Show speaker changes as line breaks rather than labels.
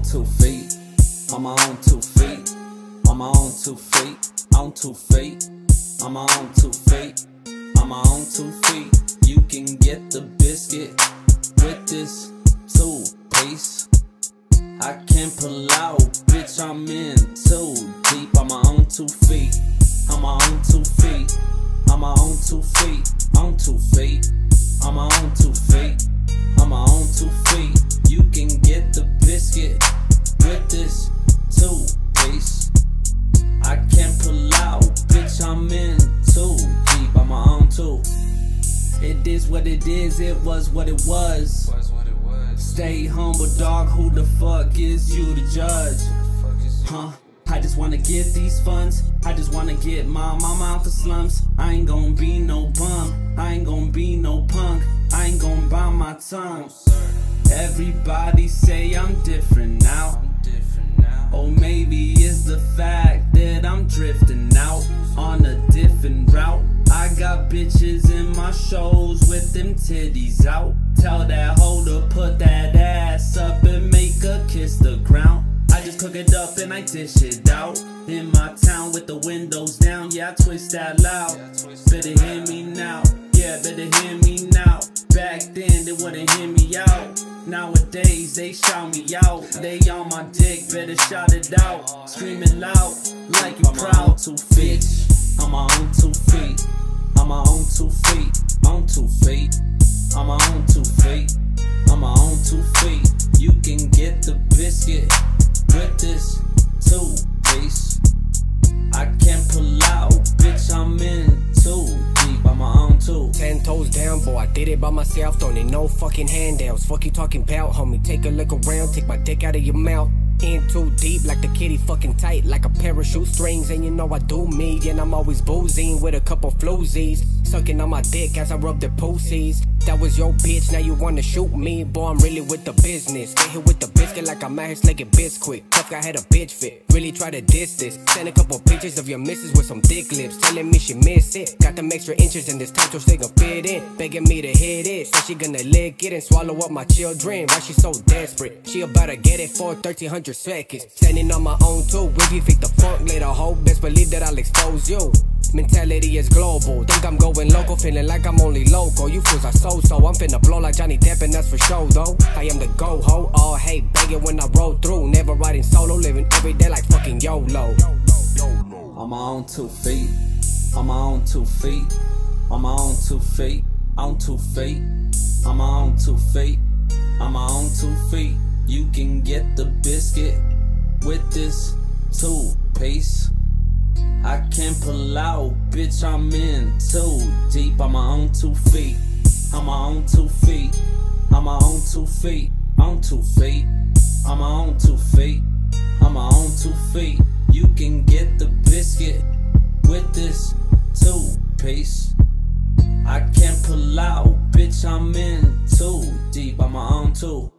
own 2 feet. On my own 2 feet. On my own 2 feet. On 2 feet. On my own 2 feet. On my own 2 feet. You can get the biscuit with this toothpaste. I can't pull out, bitch, I'm in too deep. On my own 2 feet. On my own 2 feet. On my own 2 feet. On 2 feet. On my own 2 feet. On my own 2 feet. You can get the biscuit with this toothpaste. I can't pull out, bitch, I'm in too deep. On my own 2. It is what it is, it was what it was. Stay humble, dog, who the fuck is you to judge? Huh? I just wanna get these funds. I just wanna get my mama out the slums. I ain't gon' be no bum. I ain't gon' be no punk. I ain't gon' bite my tongue. Everybody say I'm different now. Or maybe it's the fact that I'm drifting out on a different route. I got bitches in my shows with them titties out. Tell that hoe to put that ass up and make her kiss the ground. I just cook it up and I dish it out. In my town with the windows down, yeah, I twist that loud. Better hear me now, yeah, better hear me now. Back then they wouldn't hear me out. Nowadays they shout me out. They on my dick, better shout it out. Screaming loud, like you proud. 2 feet, on my own 2 feet. On my own 2 feet, on 2 feet. On my own 2 feet. On my own 2 feet. You can get the biscuit with this toothpaste. I can't pull out, bitch, I'm in too deep. On my own 2.
10 toes down, boy, I did it by myself. Don't need no fucking handouts. Fuck you talking about, homie. Take a look around, take my dick out of your mouth. In too deep, like the kitty fucking tight, like a parachute strings. And you know I do me, and I'm always boozing with a couple floozies. Sucking on my dick as I rub the pussies. That was your bitch, now you wanna shoot me. Boy, I'm really with the business. Get hit with the biscuit like I'm out here slaking biscuit. Tough guy had a bitch fit, really try to diss this. Send a couple pictures of your missus with some thick lips, telling me she miss it. Got them extra inches in this time so she gon' fit in. Begging me to hit it, so she gonna lick it and swallow up my children. Why she so desperate? She about to get it for 1300 seconds. Standing on my own 2, if you think the funk later, hope best believe that I'll expose you. Mentality is global, think I'm going local, feeling like I'm only local. You fools are so I'm finna blow like Johnny Depp and that's for sure though. I am the go-ho, all hate begging when I roll through. Never riding solo, living every day like fucking YOLO.
On my own 2 feet. On my own 2 feet. On my own 2 feet. On 2 feet. On my own 2 feet. On my own 2 feet. You can get the biscuit with this toothpaste. I can't pull out, bitch, I'm in too deep. On my own 2 feet. On my own 2 feet. On my own 2 feet. On 2 feet. On my own 2 feet. On my own 2 feet. You can get the biscuit with this toothpaste. I can't pull out, bitch, I'm in too deep. On my own 2.